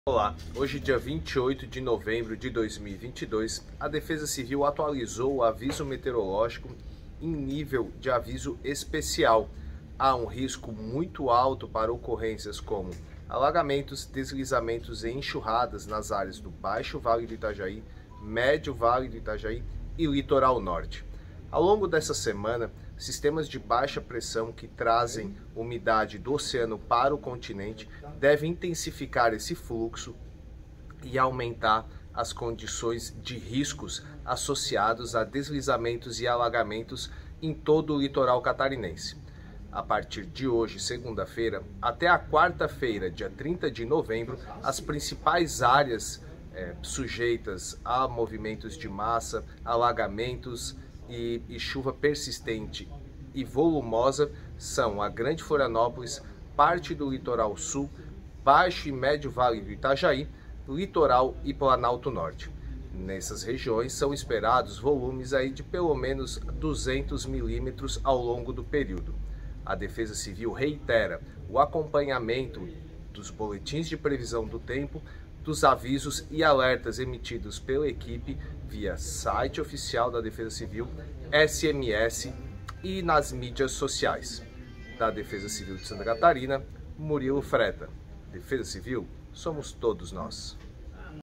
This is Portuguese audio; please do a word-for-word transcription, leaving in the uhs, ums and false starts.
Olá, hoje dia vinte e oito de novembro de dois mil e vinte e dois, a Defesa Civil atualizou o aviso meteorológico em nível de aviso especial. Há um risco muito alto para ocorrências como alagamentos, deslizamentos e enxurradas nas áreas do Baixo Vale do Itajaí, Médio Vale do Itajaí e Litoral Norte. Ao longo dessa semana, sistemas de baixa pressão que trazem umidade do oceano para o continente devem intensificar esse fluxo e aumentar as condições de riscos associados a deslizamentos e alagamentos em todo o litoral catarinense. A partir de hoje, segunda-feira, até a quarta-feira, dia trinta de novembro, as principais áreas é, sujeitas a movimentos de massa, alagamentos e, e chuva persistente e volumosa são a Grande Florianópolis, parte do litoral sul, Baixo e Médio Vale do Itajaí, litoral e Planalto Norte. Nessas regiões são esperados volumes aí de pelo menos duzentos milímetros ao longo do período. A Defesa Civil reitera o acompanhamento dos boletins de previsão do tempo, dos avisos e alertas emitidos pela equipe via site oficial da Defesa Civil, S M S e nas mídias sociais. Da Defesa Civil de Santa Catarina, Murilo Freta. Defesa Civil, somos todos nós.